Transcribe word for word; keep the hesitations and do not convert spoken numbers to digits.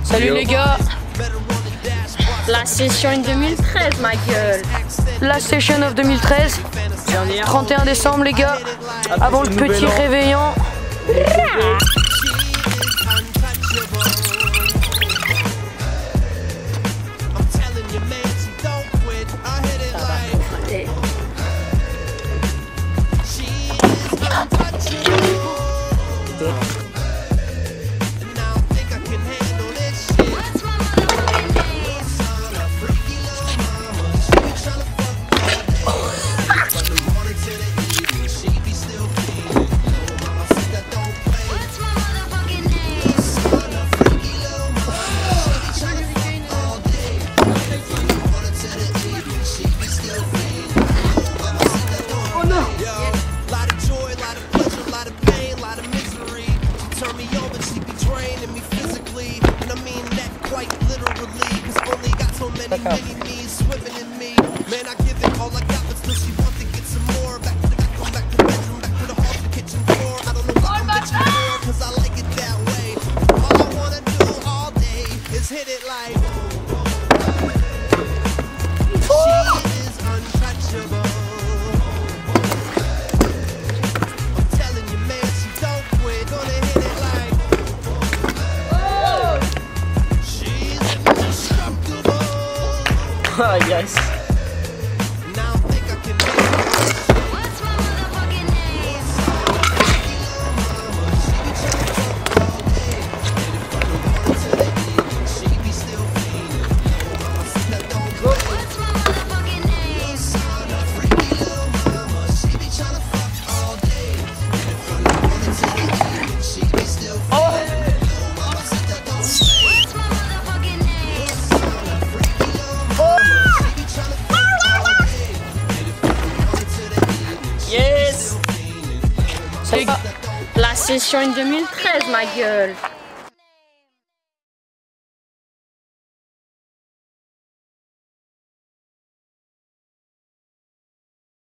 Salut les gars. La session in deux mille treize, ma gueule. La session of deux mille treize. Dernière. trente et un décembre les gars. Avant le petit réveillon. Ah yes. La session in deux mille treize, ma gueule.